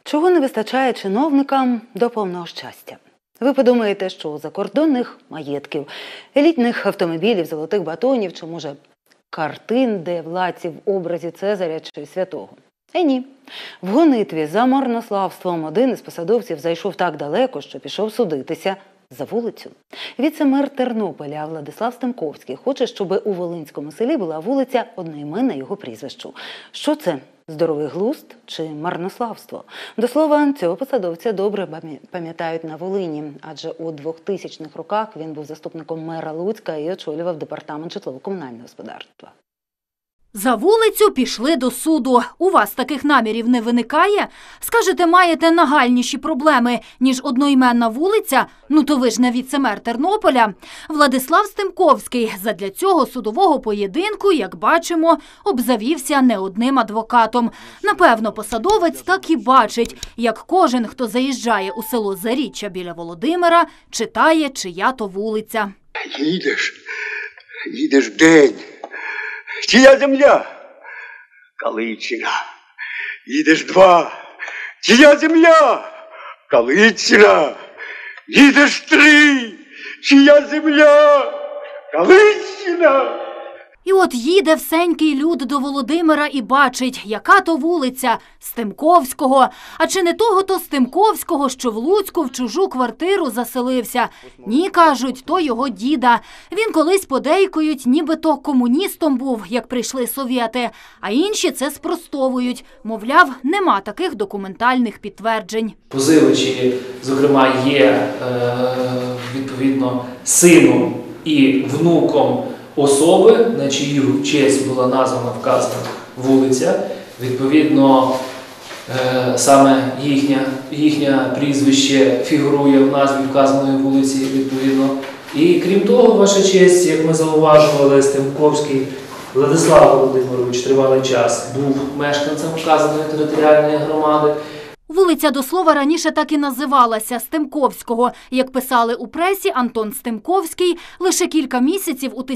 Чого не вистачає чиновникам до повного щастя? Ви подумаєте, що закордонних маєтків, елітних автомобілів, золотих батонів, чи, може, картин, де владці в образі Цезаря чи святого? Ні. В гонитві за марнославством один із посадовців зайшов так далеко, що пішов судитися за вулицю. Віце-мер Тернополя Владислав Стемковський хоче, щоб у Волинському селі була вулиця одноіменна його прізвищу. Що це? Здоровий глузд чи марнославство? До слова, цього посадовця добре пам'ятають на Волині, адже у 2000-х роках він був заступником мера Луцька і очолював департамент житлово-комунального господарства. За вулицю пішли до суду. У вас таких намірів не виникає? Скажете, маєте нагальніші проблеми, ніж одноіменна вулиця? Ну то ви ж не віце-мер Тернополя. Владислав Стемковський задля цього судового поєдинку, як бачимо, обзавівся не одним адвокатом. Напевно, посадовець так і бачить, як кожен, хто заїжджає у село Заріччя біля Володимира, читає, чия то вулиця. Їдеш день. Чия земля? Каличина. Їдеш два. Чия земля? Каличина. Їдеш три. Чия земля? Каличина. І от їде всенький люд до Володимира і бачить, яка то вулиця Стемковського. А чи не того-то Стемковського, що в Луцьку в чужу квартиру заселився? Ні, кажуть, то його діда. Він колись подейкують, нібито комуністом був, як прийшли совєти. А інші це спростовують. Мовляв, нема таких документальних підтверджень. Позивачі, зокрема, є, відповідно, сином і внуком особи, на чию честь була названа вказана вулиця. Відповідно, саме їхнє прізвище фігурує в назві вказаної вулиці, відповідно. І крім того, ваша честь, як ми зауважували, Стемковський Владислав Володимирович тривалий час був мешканцем вказаної територіальної громади. Вулиця, до слова, раніше так і називалася – Стемковського. Як писали у пресі, Антон Стемковський лише кілька місяців у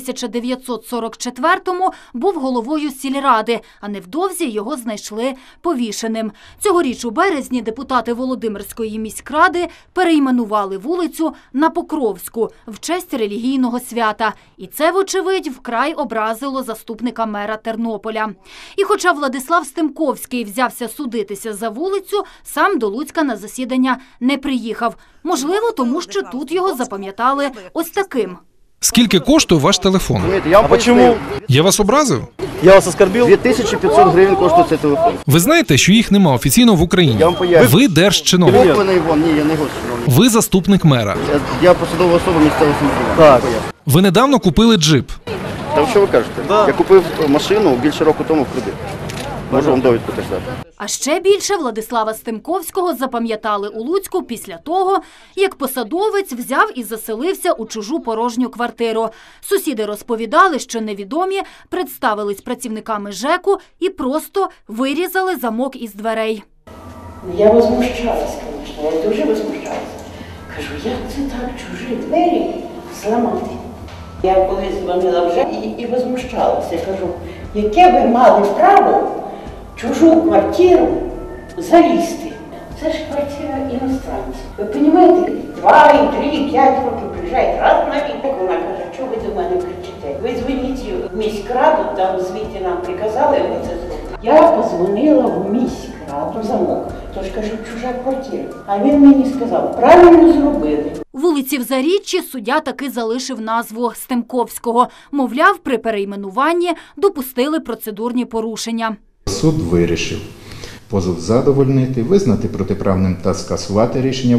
1944-му був головою сільради, а невдовзі його знайшли повішеним. Цьогоріч у березні депутати Володимирської міськради перейменували вулицю на Покровську в честь релігійного свята. І це, вочевидь, вкрай образило заступника мера Тернополя. І хоча Владислав Стемковський взявся судитися за вулицю, сам до Луцька на засідання не приїхав. Можливо, тому що тут його запам'ятали ось таким. Скільки коштує ваш телефон? А чому? Я вас образив? Я вас оскорбив? 2500 гривень коштує цей телефон. Ви знаєте, що їх нема офіційно в Україні? Я вам поясню. Ви держчиновник. Ні, я не госчиновник. Ви заступник мера. Я посадова особа місцевого самоврядування. Так. Ви недавно купили джип. Та що ви кажете? Да. Я купив машину більше року тому в кредит. Можу вам довідку теж дати. А ще більше Владислава Стемковського запам'ятали у Луцьку після того, як посадовець взяв і заселився у чужу порожню квартиру. Сусіди розповідали, що невідомі представились працівниками ЖЕКу і просто вирізали замок із дверей. Я возмущалась, звісно, я дуже возмущалась. Кажу, як це так чужі двері зламати? Я колись дзвонила вже і возмущалася. Я кажу, яке ви мали право чужу квартиру залізти? Це ж квартира іностранців. Ви розумієте, 2, 3, 5 років приїжджають раз на рік. Вона каже, що ви до мене кричите? Ви дзвоніть в міськраду, там звідти нам приказали, а ми це зробили. Я позвонила в міськраду, замок. Тож кажу, чужа квартира. А він мені сказав, правильно зробили. Вулиці в Заріччі суддя таки залишив назву Стемковського. Мовляв, при перейменуванні допустили процедурні порушення. Суд вирішив позов задовольнити, визнати протиправним та скасувати рішення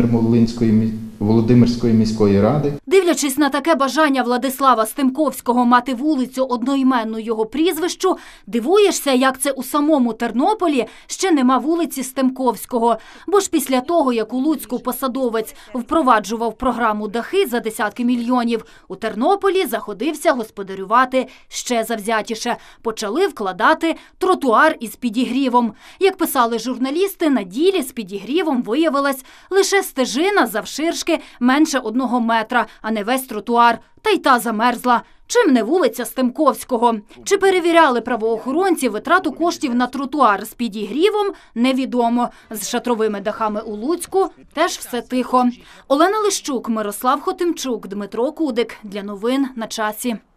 Володимирської міської ради. Дивлячись на таке бажання Владислава Стемковського мати вулицю одноіменну його прізвищу, дивуєшся, як це у самому Тернополі ще нема вулиці Стемковського. Бо ж після того, як у Луцьку посадовець впроваджував програму «Дахи» за десятки мільйонів, у Тернополі заходився господарювати ще завзятіше. Почали вкладати тротуар із підігрівом. Як писали журналісти, на ділі з підігрівом виявилась лише стежина завширшки менше 1 метра, а не весь тротуар. Та й та замерзла. Чим не вулиця Стемковського? Чи перевіряли правоохоронці витрату коштів на тротуар з підігрівом – невідомо. З шатровими дахами у Луцьку теж все тихо. Олена Лищук, Мирослав Хотимчук, Дмитро Кудик. Для новин на часі.